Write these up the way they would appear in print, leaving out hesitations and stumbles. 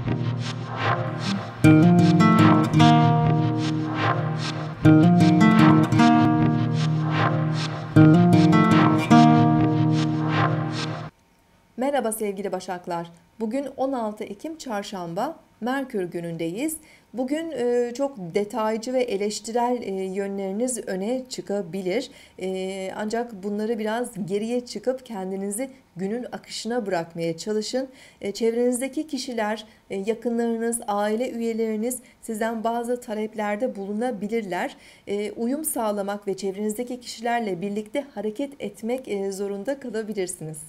Merhaba sevgili Başaklar. Bugün 16 Ekim Çarşamba, Merkür günündeyiz. Bugün çok detaycı ve eleştirel yönleriniz öne çıkabilir. Ancak bunları biraz geriye çıkıp kendinizi günün akışına bırakmaya çalışın. Çevrenizdeki kişiler, yakınlarınız, aile üyeleriniz sizden bazı taleplerde bulunabilirler. Uyum sağlamak ve çevrenizdeki kişilerle birlikte hareket etmek zorunda kalabilirsiniz.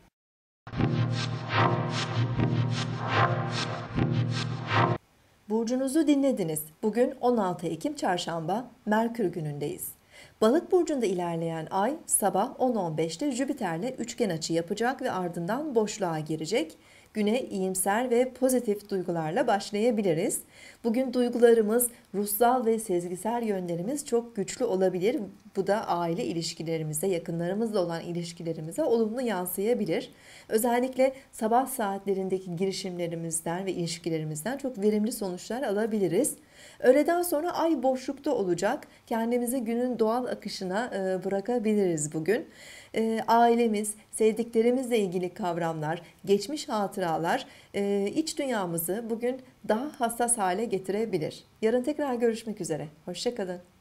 Burcunuzu dinlediniz. Bugün 16 Ekim Çarşamba, Merkür günündeyiz. Balık burcunda ilerleyen ay sabah 10.15'te Jüpiter'le üçgen açı yapacak ve ardından boşluğa girecek. Güne iyimser ve pozitif duygularla başlayabiliriz. Bugün duygularımız, ruhsal ve sezgisel yönlerimiz çok güçlü olabilir. Bu da aile ilişkilerimize, yakınlarımızla olan ilişkilerimize olumlu yansıyabilir. Özellikle sabah saatlerindeki girişimlerimizden ve ilişkilerimizden çok verimli sonuçlar alabiliriz. Öğleden sonra ay boşlukta olacak. Kendimizi günün doğal akışına bırakabiliriz bugün. Ailemiz, sevdiklerimizle ilgili kavramlar, geçmiş hatıralar iç dünyamızı bugün daha hassas hale getirebilir. Yarın tekrar görüşmek üzere. Hoşça kalın.